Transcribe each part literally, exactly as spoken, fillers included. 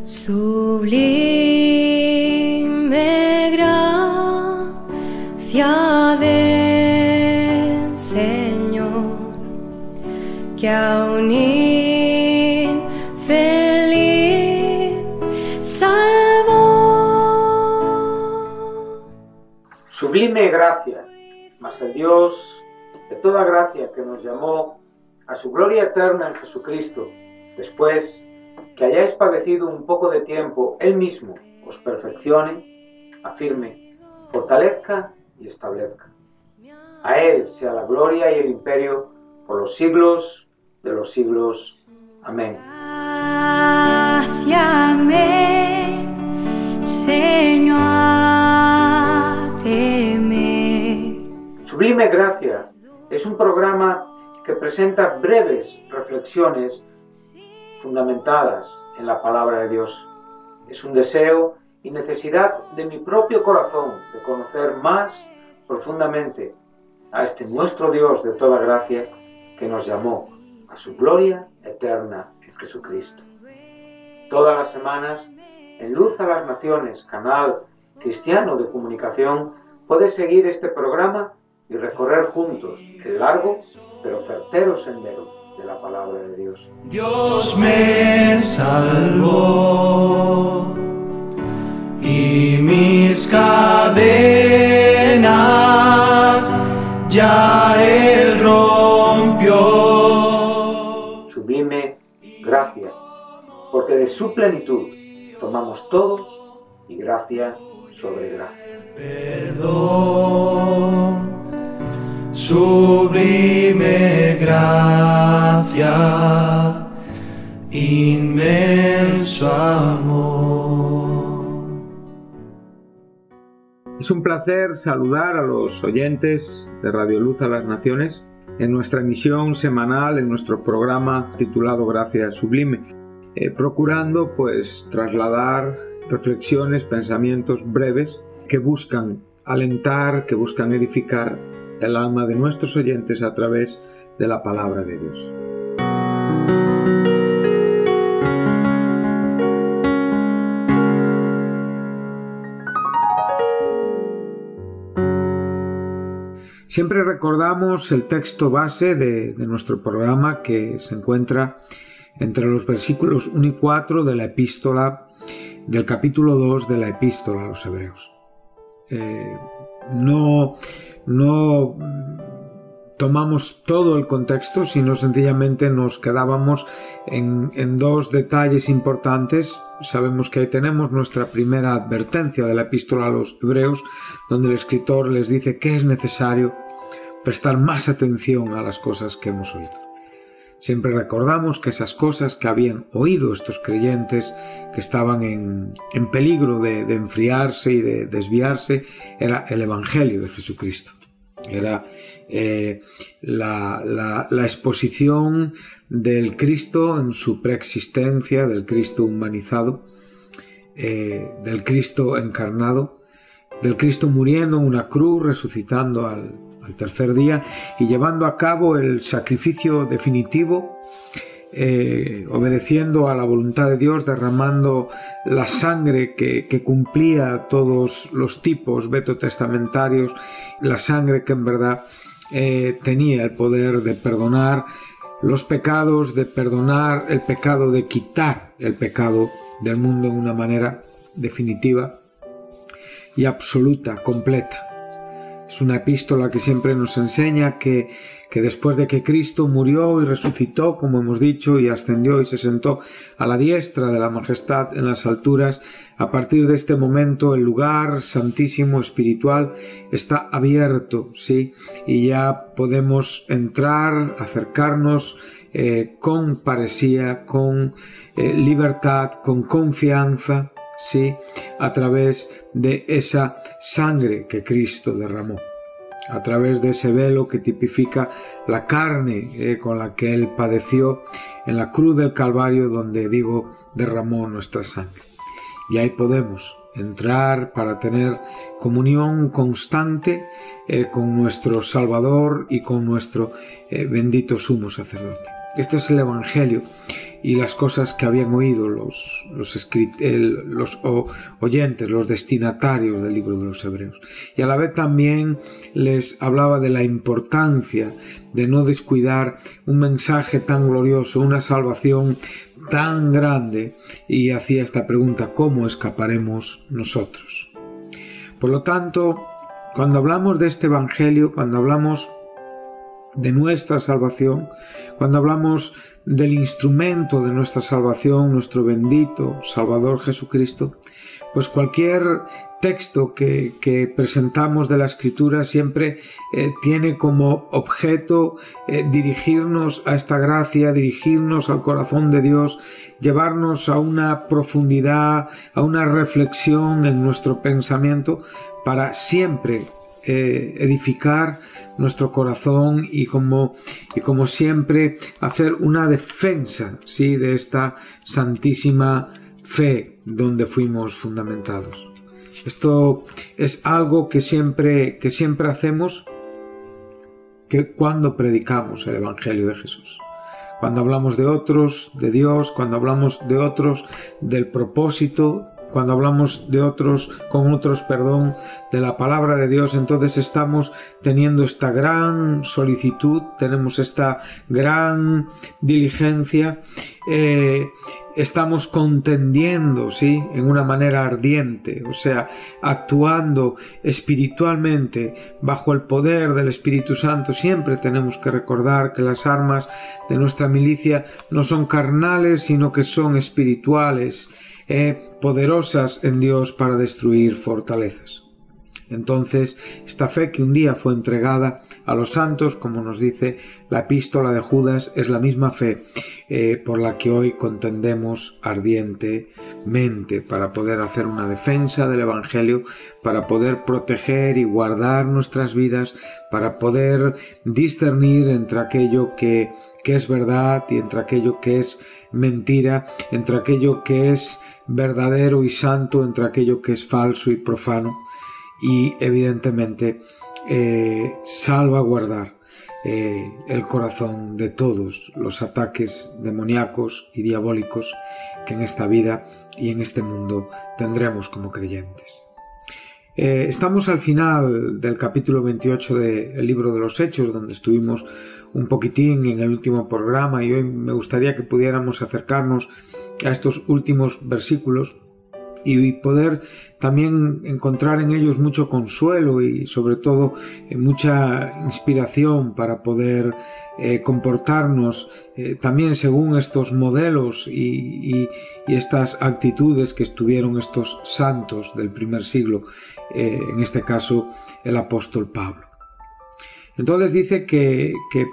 Sublime gracia del Señor, que a un infeliz salvó. Sublime gracia, mas el Dios de toda gracia que nos llamó a su gloria eterna en Jesucristo, después que hayáis padecido un poco de tiempo, Él mismo os perfeccione, afirme, fortalezca y establezca. A Él sea la gloria y el imperio por los siglos de los siglos. Amén. Gracia me, Señor, teme. Sublime Gracia es un programa que presenta breves reflexiones fundamentadas en la palabra de Dios. Es un deseo y necesidad de mi propio corazón de conocer más profundamente a este nuestro Dios de toda gracia que nos llamó a su gloria eterna en Jesucristo. Todas las semanas, en Luz a las Naciones, canal cristiano de comunicación, puedes seguir este programa y recorrer juntos el largo pero certero sendero de la palabra de Dios. Dios me salvó y mis cadenas ya Él rompió. Sublime gracia, porque de su plenitud tomamos todos y gracia sobre gracia. Perdón, sublime gracia, inmenso amor. Es un placer saludar a los oyentes de Radio Luz a las Naciones en nuestra emisión semanal, en nuestro programa titulado Gracia Sublime, eh, procurando pues trasladar reflexiones, pensamientos breves que buscan alentar, que buscan edificar el alma de nuestros oyentes a través de la palabra de Dios. Siempre recordamos el texto base de, de nuestro programa, que se encuentra entre los versículos uno y cuatro de la epístola, del capítulo dos de la epístola a los Hebreos. Eh, no, no tomamos todo el contexto, sino sencillamente nos quedábamos en, en dos detalles importantes. Sabemos que ahí tenemos nuestra primera advertencia de la epístola a los Hebreos, donde el escritor les dice que es necesario prestar más atención a las cosas que hemos oído. Siempre recordamos que esas cosas que habían oído estos creyentes que estaban en, en peligro de, de enfriarse y de desviarse era el Evangelio de Jesucristo. Era eh, la, la, la exposición del Cristo en su preexistencia, del Cristo humanizado, eh, del Cristo encarnado, del Cristo muriendo en una cruz, resucitando al al tercer día y llevando a cabo el sacrificio definitivo, eh, obedeciendo a la voluntad de Dios, derramando la sangre que, que cumplía todos los tipos veterotestamentarios, la sangre que en verdad eh, tenía el poder de perdonar los pecados, de perdonar el pecado, de quitar el pecado del mundo en una manera definitiva y absoluta, completa. Es una epístola que siempre nos enseña que, que después de que Cristo murió y resucitó, como hemos dicho, y ascendió y se sentó a la diestra de la majestad en las alturas, a partir de este momento el lugar santísimo espiritual está abierto, ¿sí? Y ya podemos entrar, acercarnos eh, con paresía, con eh, libertad, con confianza, sí, a través de esa sangre que Cristo derramó, a través de ese velo que tipifica la carne eh, con la que Él padeció en la cruz del Calvario, donde, digo, derramó nuestra sangre. Y ahí podemos entrar para tener comunión constante eh, con nuestro Salvador y con nuestro eh, bendito sumo sacerdote. este es el Evangelio y las cosas que habían oído los, los, el, los o, oyentes, los destinatarios del libro de los Hebreos. Y a la vez también les hablaba de la importancia de no descuidar un mensaje tan glorioso, una salvación tan grande, y hacía esta pregunta: ¿cómo escaparemos nosotros? Por lo tanto, cuando hablamos de este Evangelio, cuando hablamos de nuestra salvación, cuando hablamos del instrumento de nuestra salvación, nuestro bendito Salvador Jesucristo, pues cualquier texto que, que presentamos de la Escritura siempre eh, tiene como objeto eh, dirigirnos a esta gracia, dirigirnos al corazón de Dios, llevarnos a una profundidad, a una reflexión en nuestro pensamiento para siempre Eh, edificar nuestro corazón y como, y como siempre hacer una defensa, ¿sí?, de esta santísima fe donde fuimos fundamentados. Esto es algo que siempre, que siempre hacemos que cuando predicamos el Evangelio de Jesús. Cuando hablamos de otros, de Dios, cuando hablamos de otros, del propósito, cuando hablamos de otros, con otros, perdón, de la palabra de Dios, entonces estamos teniendo esta gran solicitud, tenemos esta gran diligencia, eh, estamos contendiendo, ¿sí?, en una manera ardiente, o sea, actuando espiritualmente bajo el poder del Espíritu Santo. Siempre tenemos que recordar que las armas de nuestra milicia no son carnales, sino que son espirituales, Eh, poderosas en Dios para destruir fortalezas. Entonces, esta fe que un día fue entregada a los santos, como nos dice la epístola de Judas, es la misma fe eh, por la que hoy contendemos ardientemente para poder hacer una defensa del Evangelio, para poder proteger y guardar nuestras vidas, para poder discernir entre aquello que, que es verdad y entre aquello que es mentira, entre aquello que es verdadero y santo, entre aquello que es falso y profano, y evidentemente eh, salvaguardar eh, el corazón de todos los ataques demoníacos y diabólicos que en esta vida y en este mundo tendremos como creyentes. Eh, estamos al final del capítulo veintiocho del libro de los Hechos, donde estuvimos un poquitín en el último programa, y hoy me gustaría que pudiéramos acercarnos a estos últimos versículos y poder también encontrar en ellos mucho consuelo y sobre todo mucha inspiración para poder eh, comportarnos eh, también según estos modelos y, y, y estas actitudes que estuvieron estos santos del primer siglo, eh, en este caso el apóstol Pablo. Entonces dice que, que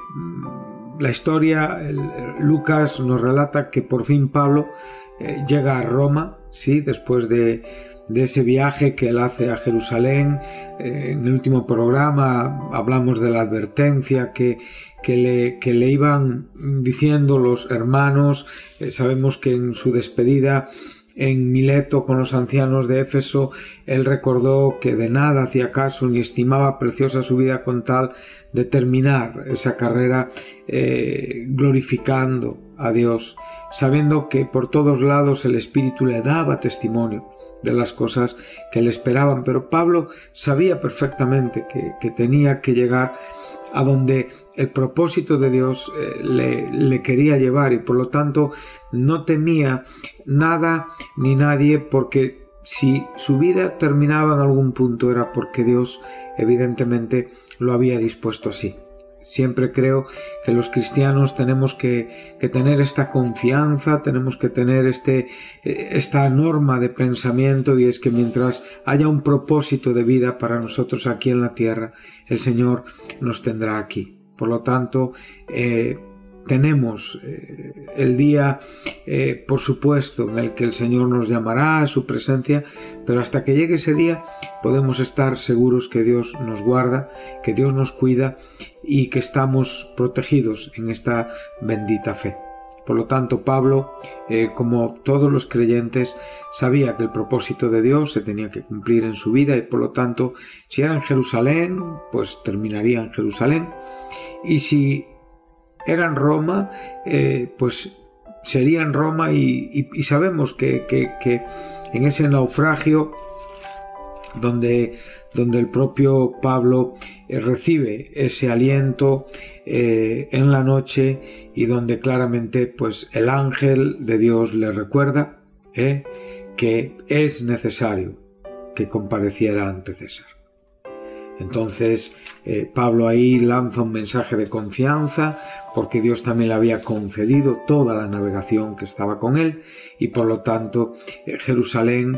la historia, el, Lucas nos relata que por fin Pablo eh, llega a Roma, sí, después de, de ese viaje que él hace a Jerusalén. Eh, en el último programa hablamos de la advertencia que, que, le, que le iban diciendo los hermanos. Eh, sabemos que en su despedida en Mileto con los ancianos de Éfeso, él recordó que de nada hacía caso ni estimaba preciosa su vida con tal de terminar esa carrera eh, glorificando a Dios, sabiendo que por todos lados el Espíritu le daba testimonio de las cosas que le esperaban. Pero Pablo sabía perfectamente que, que tenía que llegar a donde el propósito de Dios eh, le, le quería llevar, y por lo tanto no temía nada ni nadie, porque si su vida terminaba en algún punto era porque Dios evidentemente lo había dispuesto así. Siempre creo que los cristianos tenemos que, que tener esta confianza, tenemos que tener este, esta norma de pensamiento, y es que mientras haya un propósito de vida para nosotros aquí en la tierra, el Señor nos tendrá aquí. Por lo tanto, eh, tenemos eh, el día, eh, por supuesto, en el que el Señor nos llamará a su presencia, pero hasta que llegue ese día podemos estar seguros que Dios nos guarda, que Dios nos cuida y que estamos protegidos en esta bendita fe. Por lo tanto, Pablo, eh, como todos los creyentes, sabía que el propósito de Dios se tenía que cumplir en su vida, y por lo tanto, si era en Jerusalén, pues terminaría en Jerusalén, y si era en Roma, eh, pues sería en Roma y, y, y sabemos que, que, que en ese naufragio donde, donde el propio Pablo eh, recibe ese aliento eh, en la noche y donde claramente pues el ángel de Dios le recuerda eh, que es necesario que compareciera ante César. Entonces eh, Pablo ahí lanza un mensaje de confianza porque Dios también le había concedido toda la navegación que estaba con él y por lo tanto eh, Jerusalén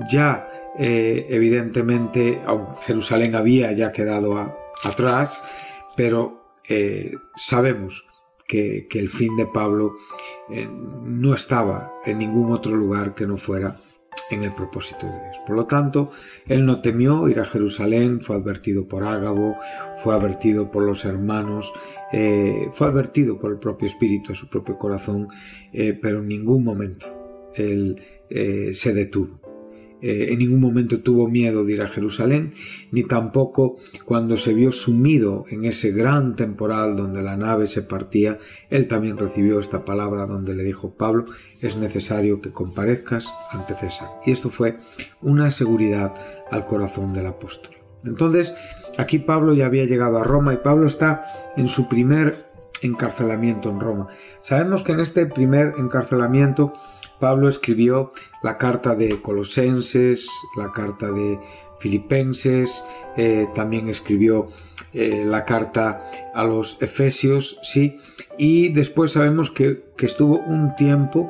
ya eh, evidentemente, aunque Jerusalén había ya quedado a, atrás, pero eh, sabemos que, que el fin de Pablo eh, no estaba en ningún otro lugar que no fuera en el propósito de Dios. Por lo tanto, él no temió ir a Jerusalén, fue advertido por Ágabo, fue advertido por los hermanos, eh, fue advertido por el propio Espíritu a su propio corazón, eh, pero en ningún momento él eh, se detuvo. Eh, en ningún momento tuvo miedo de ir a Jerusalén, ni tampoco cuando se vio sumido en ese gran temporal donde la nave se partía, él también recibió esta palabra donde le dijo: Pablo, es necesario que comparezcas ante César. Y esto fue una seguridad al corazón del apóstol. Entonces, aquí Pablo ya había llegado a Roma y Pablo está en su primer encarcelamiento en Roma. Sabemos que en este primer encarcelamiento Pablo escribió la carta de Colosenses, la carta de Filipenses, eh, también escribió eh, la carta a los Efesios, sí, y después sabemos que, que estuvo un tiempo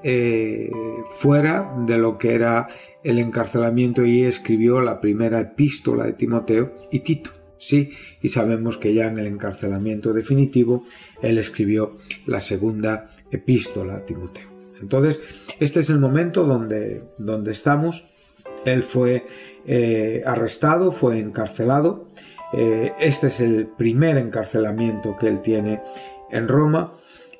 eh, fuera de lo que era el encarcelamiento y escribió la primera epístola de Timoteo y Tito. Sí, y sabemos que ya en el encarcelamiento definitivo él escribió la segunda epístola a Timoteo. Entonces, este es el momento donde, donde estamos. Él fue eh, arrestado, fue encarcelado. Eh, este es el primer encarcelamiento que él tiene en Roma.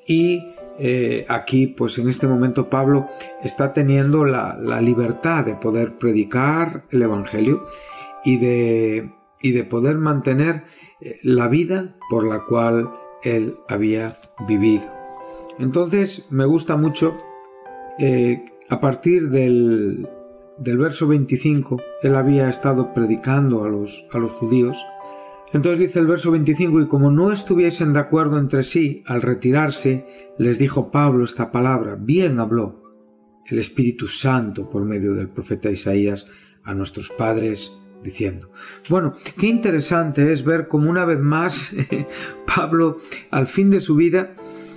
Y eh, aquí, pues en este momento, Pablo está teniendo la, la libertad de poder predicar el Evangelio y de, y de poder mantener la vida por la cual él había vivido. Entonces, me gusta mucho Eh, a partir del, del verso veinticinco, él había estado predicando a los, a los judíos. Entonces dice el verso veinticinco: y como no estuviesen de acuerdo entre sí, al retirarse, les dijo Pablo esta palabra: bien habló el Espíritu Santo por medio del profeta Isaías a nuestros padres, diciendo. Bueno, qué interesante es ver cómo una vez más Pablo, al fin de su vida,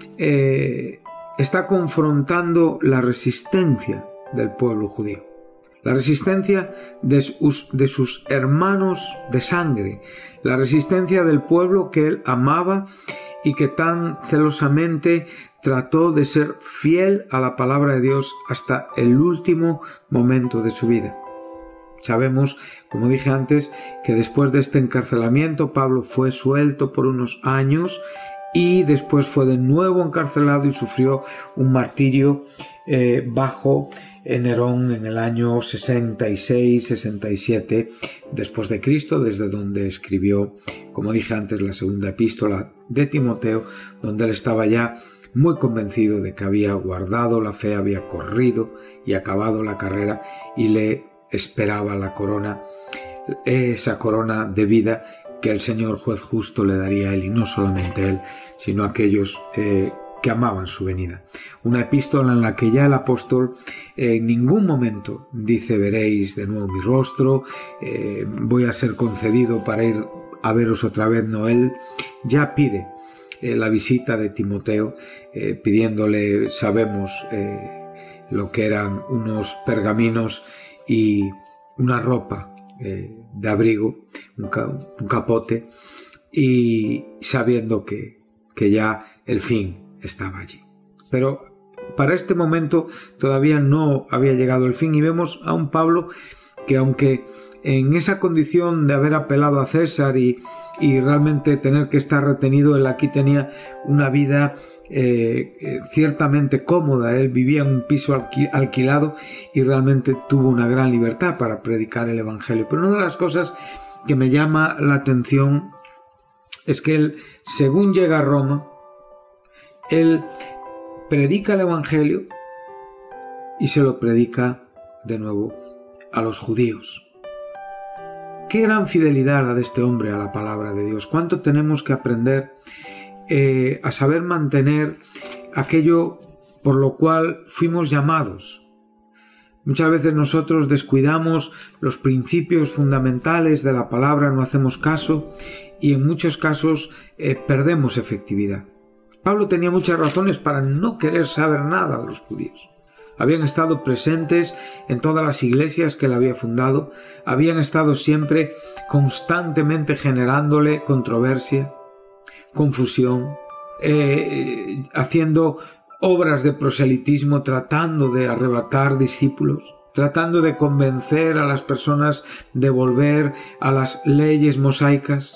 eh, está confrontando la resistencia del pueblo judío, la resistencia de sus, de sus hermanos de sangre, la resistencia del pueblo que él amaba y que tan celosamente trató de ser fiel a la palabra de Dios hasta el último momento de su vida. Sabemos, como dije antes, que después de este encarcelamiento Pablo fue suelto por unos años y después fue de nuevo encarcelado y sufrió un martirio eh, bajo Nerón en el año sesenta y seis sesenta y siete después de Cristo, desde donde escribió, como dije antes, la segunda epístola de Timoteo, donde él estaba ya muy convencido de que había guardado la fe, había corrido y acabado la carrera y le esperaba la corona, esa corona de vida que el Señor juez justo le daría a él, y no solamente a él, sino a aquellos eh, que amaban su venida. Una epístola en la que ya el apóstol eh, en ningún momento dice: veréis de nuevo mi rostro, eh, voy a ser concedido para ir a veros otra vez. No, él ya pide eh, la visita de Timoteo, eh, pidiéndole, sabemos eh, lo que eran unos pergaminos y una ropa Eh, de abrigo, un, ca un capote, y sabiendo que, que ya el fin estaba allí. Pero para este momento todavía no había llegado el fin, y vemos a un Pablo que, aunque en esa condición de haber apelado a César y, y realmente tener que estar retenido, él aquí tenía una vida Eh, eh, ciertamente cómoda. Él vivía en un piso alqui alquilado y realmente tuvo una gran libertad para predicar el Evangelio. Pero una de las cosas que me llama la atención es que él, según llega a Roma, Él predica el Evangelio y se lo predica de nuevo a los judíos. Qué gran fidelidad la de este hombre a la palabra de Dios. Cuánto tenemos que aprender eh, a saber mantener aquello por lo cual fuimos llamados. Muchas veces nosotros descuidamos los principios fundamentales de la palabra, no hacemos caso y en muchos casos eh, perdemos efectividad. Pablo tenía muchas razones para no querer saber nada de los judíos. Habían estado presentes en todas las iglesias que él había fundado, habían estado siempre constantemente generándole controversia, confusión, eh, haciendo obras de proselitismo, tratando de arrebatar discípulos, tratando de convencer a las personas de volver a las leyes mosaicas.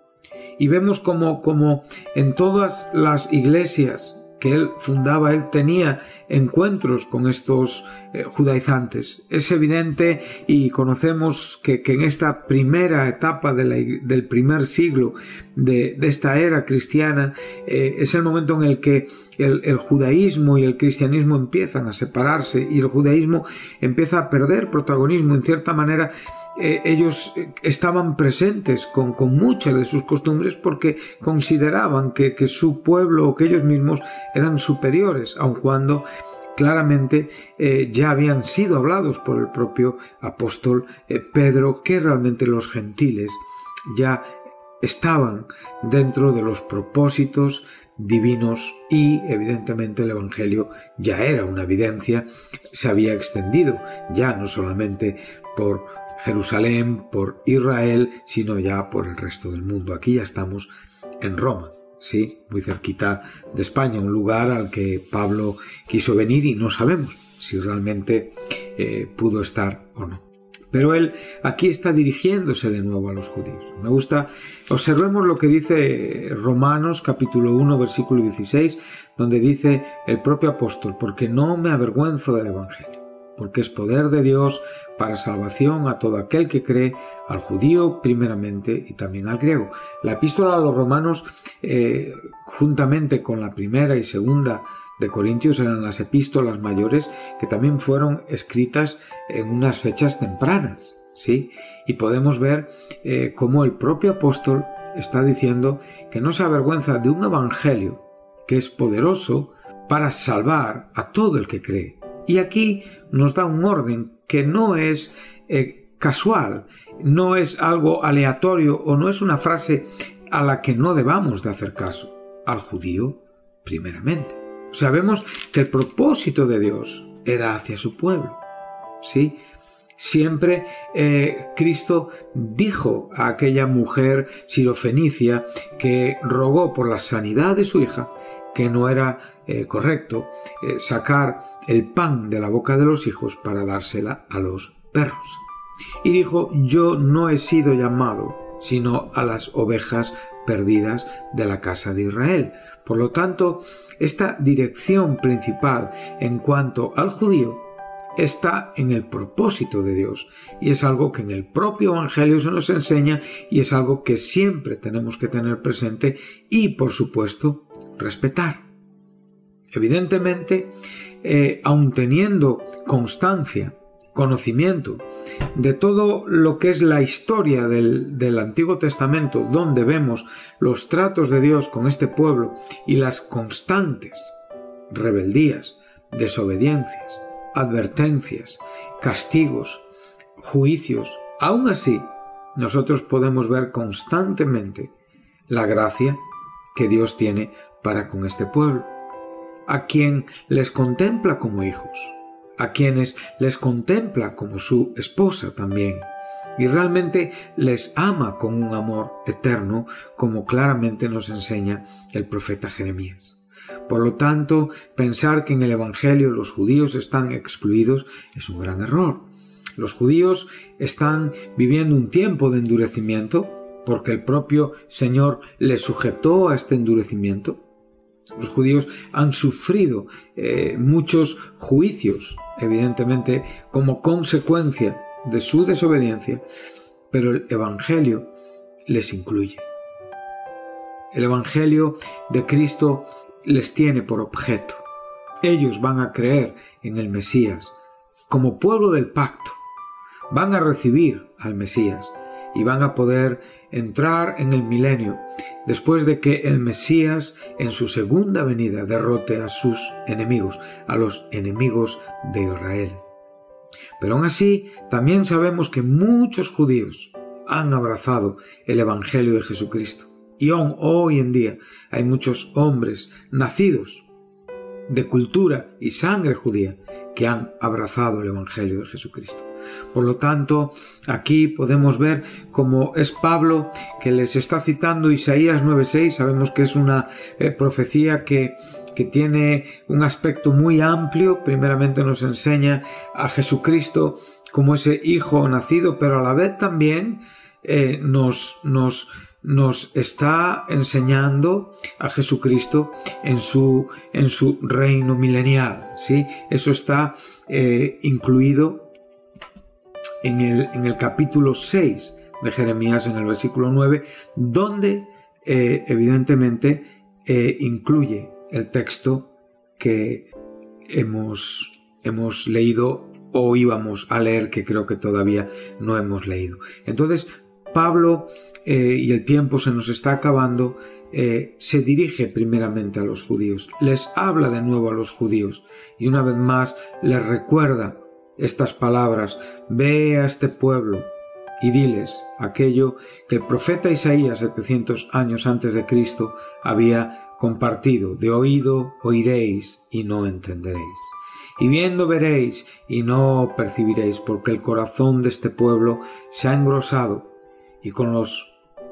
Y vemos como, como en todas las iglesias que él fundaba, él tenía encuentros con estos eh, judaizantes. Es evidente y conocemos que, que en esta primera etapa de la, del primer siglo de, de esta era cristiana eh, es el momento en el que el, el judaísmo y el cristianismo empiezan a separarse y el judaísmo empieza a perder protagonismo. En cierta manera Eh, ellos estaban presentes con, con muchas de sus costumbres porque consideraban que, que su pueblo o que ellos mismos eran superiores, aun cuando claramente eh, ya habían sido hablados por el propio apóstol eh, Pedro que realmente los gentiles ya estaban dentro de los propósitos divinos y evidentemente el Evangelio ya era una evidencia, se había extendido ya no solamente por Jerusalén, por Israel, sino ya por el resto del mundo. Aquí ya estamos en Roma, sí, muy cerquita de España, un lugar al que Pablo quiso venir y no sabemos si realmente eh, pudo estar o no. Pero él aquí está dirigiéndose de nuevo a los judíos. Me gusta, observemos lo que dice Romanos capítulo uno versículo dieciséis, donde dice el propio apóstol: porque no me avergüenzo del Evangelio, porque es poder de Dios para salvación a todo aquel que cree, al judío primeramente y también al griego. La epístola a los romanos, eh, juntamente con la primera y segunda de Corintios, eran las epístolas mayores que también fueron escritas en unas fechas tempranas, ¿sí? Y podemos ver eh, cómo el propio apóstol está diciendo que no se avergüenza de un evangelio que es poderoso para salvar a todo el que cree. Y aquí nos da un orden que no es eh, casual, no es algo aleatorio o no es una frase a la que no debamos de hacer caso. Al judío primeramente. O sea, vemos que el propósito de Dios era hacia su pueblo, ¿sí? Siempre eh, Cristo dijo a aquella mujer sirofenicia que rogó por la sanidad de su hija que no era eh, correcto eh, sacar el pan de la boca de los hijos para dársela a los perros. Y dijo: yo no he sido llamado sino a las ovejas perdidas de la casa de Israel. Por lo tanto, esta dirección principal en cuanto al judío está en el propósito de Dios y es algo que en el propio Evangelio se nos enseña y es algo que siempre tenemos que tener presente y, por supuesto, respetar. Evidentemente, eh, aun teniendo constancia, conocimiento de todo lo que es la historia del, del Antiguo Testamento, donde vemos los tratos de Dios con este pueblo y las constantes rebeldías, desobediencias, advertencias, castigos, juicios, aún así nosotros podemos ver constantemente la gracia que Dios tiene para con este pueblo, a quien les contempla como hijos, a quienes les contempla como su esposa también, y realmente les ama con un amor eterno, como claramente nos enseña el profeta Jeremías. Por lo tanto, pensar que en el Evangelio los judíos están excluidos es un gran error. Los judíos están viviendo un tiempo de endurecimiento, porque el propio Señor les sujetó a este endurecimiento. Los judíos han sufrido eh, muchos juicios, evidentemente, como consecuencia de su desobediencia, pero el Evangelio les incluye. El Evangelio de Cristo les tiene por objeto. Ellos van a creer en el Mesías como pueblo del pacto. Van a recibir al Mesías y van a poder entrar en el milenio después de que el Mesías en su segunda venida derrote a sus enemigos, a los enemigos de Israel. Pero aún así, también sabemos que muchos judíos han abrazado el Evangelio de Jesucristo. Y aún hoy en día hay muchos hombres nacidos de cultura y sangre judía que han abrazado el Evangelio de Jesucristo. Por lo tanto, aquí podemos ver cómo es Pablo que les está citando Isaías nueve seis. Sabemos que es una eh, profecía que, que tiene un aspecto muy amplio. Primeramente nos enseña a Jesucristo como ese hijo nacido, pero a la vez también eh, nos, nos, nos está enseñando a Jesucristo en su, en su reino milenial, ¿sí? Eso está eh, incluido En el, en el capítulo seis de Jeremías, en el versículo nueve, donde eh, evidentemente eh, incluye el texto que hemos, hemos leído o íbamos a leer, que creo que todavía no hemos leído. Entonces, Pablo, eh, y el tiempo se nos está acabando, eh, se dirige primeramente a los judíos, les habla de nuevo a los judíos y una vez más les recuerda estas palabras: ve a este pueblo y diles aquello que el profeta Isaías setecientos años antes de Cristo había compartido: de oído oiréis y no entenderéis, y viendo veréis y no percibiréis, porque el corazón de este pueblo se ha engrosado y con los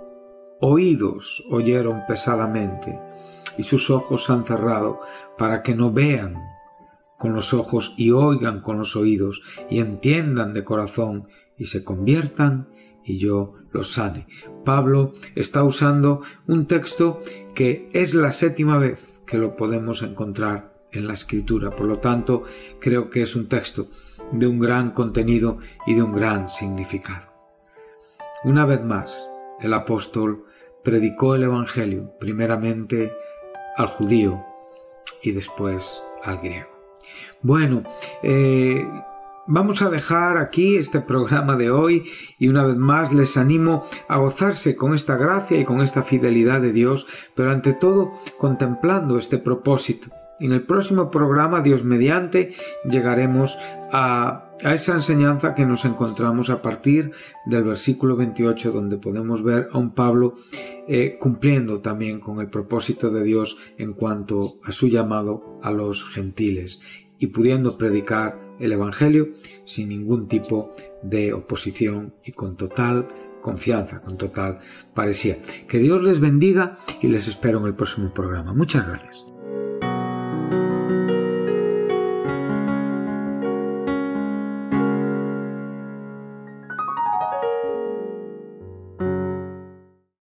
oídos oyeron pesadamente y sus ojos se han cerrado para que no vean con los ojos y oigan con los oídos y entiendan de corazón y se conviertan y yo los sane. Pablo está usando un texto que es la séptima vez que lo podemos encontrar en la Escritura. Por lo tanto, creo que es un texto de un gran contenido y de un gran significado. Una vez más, el apóstol predicó el Evangelio primeramente al judío y después al griego. Bueno, eh, vamos a dejar aquí este programa de hoy y una vez más les animo a gozarse con esta gracia y con esta fidelidad de Dios, pero ante todo contemplando este propósito. En el próximo programa, Dios mediante, llegaremos a, a esa enseñanza que nos encontramos a partir del versículo veintiocho, donde podemos ver a un Pablo eh, cumpliendo también con el propósito de Dios en cuanto a su llamado a los gentiles y pudiendo predicar el Evangelio sin ningún tipo de oposición y con total confianza, con total parecía. Que Dios les bendiga y les espero en el próximo programa. Muchas gracias.